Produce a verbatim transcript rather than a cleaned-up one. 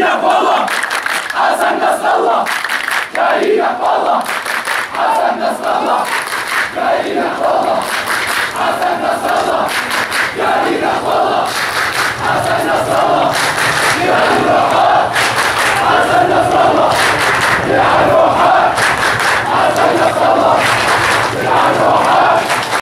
لك والله حسن نصر الله، جاي لك والله حسن نصر الله، جاي لك والله حسن نصر الله، جاي لك والله حسن نصر الله، يا الوحاد حسن نصر